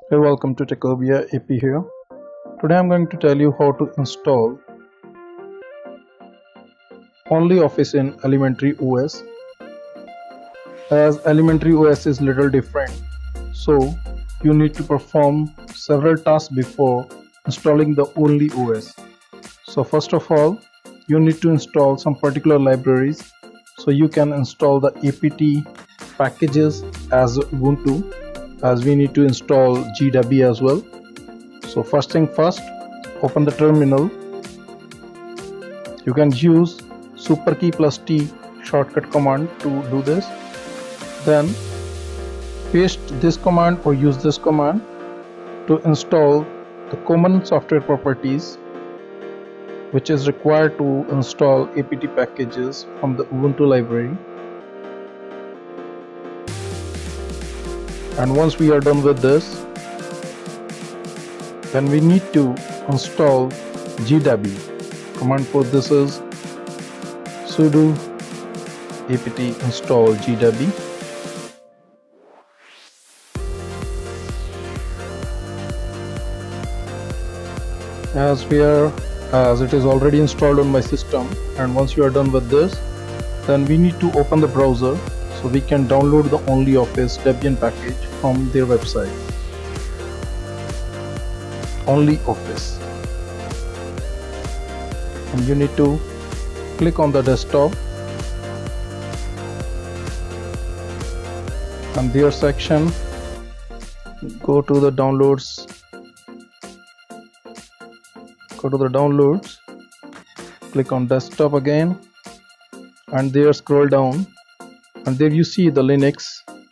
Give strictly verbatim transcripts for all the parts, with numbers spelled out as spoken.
Hey, welcome to Techobia A P here. Today I'm going to tell you how to install OnlyOffice in Elementary O S. As Elementary O S is little different, so you need to perform several tasks before installing the OnlyOS. So first of all, you need to install some particular libraries so you can install the apt packages as Ubuntu, as we need to install G W as well. So first thing first, open the terminal. You can use super key plus T shortcut command to do this. Then paste this command or use this command to install the common software properties which is required to install apt packages from the Ubuntu library. And once we are done with this, then we need to install G W. Command for this is sudo apt install G W. As we are as it is already installed on my system, and once you are done with this, then we need to open the browser so we can download the OnlyOffice Debian package from their website. OnlyOffice, and you need to click on the desktop and their section, go to the downloads go to the downloads click on desktop again, and there scroll down, and there you see the Linux.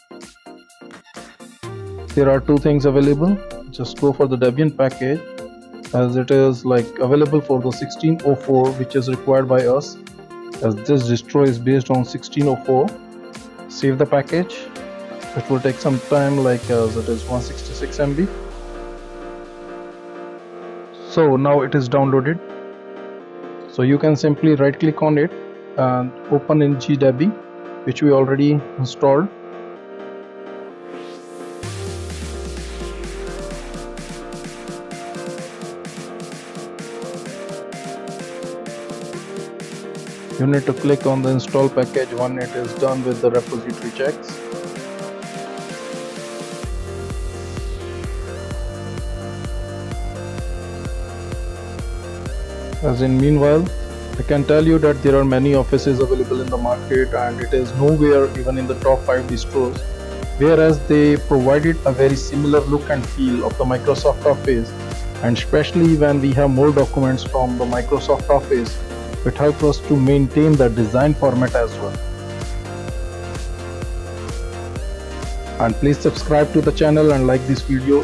There are two things available. Just go for the Debian package, as it is like available for the sixteen oh four, which is required by us, as this distro is based on sixteen oh four. Save the package. It will take some time, like as it is one hundred sixty-six M B. So now it is downloaded. So you can simply right click on it and open in G W, which we already installed. You need to click on the install package when it is done with the repository checks. As in meanwhile, I can tell you that there are many offices available in the market, and it is nowhere even in the top five distros, whereas they provided a very similar look and feel of the Microsoft Office. And especially when we have more documents from the Microsoft Office, it helps us to maintain the design format as well. And please subscribe to the channel and like this video.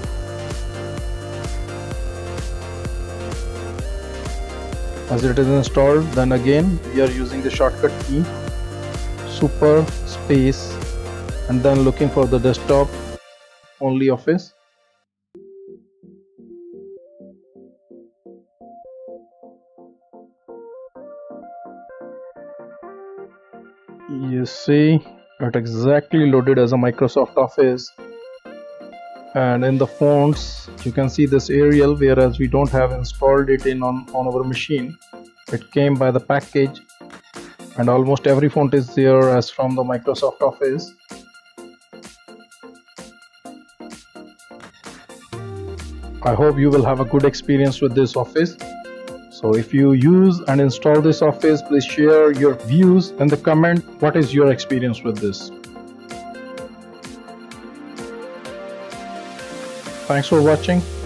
As it is installed, then again we are using the shortcut key super space and then looking for the desktop OnlyOffice. You see it exactly loaded as a Microsoft Office, and in the fonts you can see this Arial, whereas we don't have installed it in on, on our machine. It came by the package, and almost every font is there as from the Microsoft Office. I hope you will have a good experience with this Office. So if you use and install this Office, please share your views in the comment. What is your experience with this? Thanks for watching.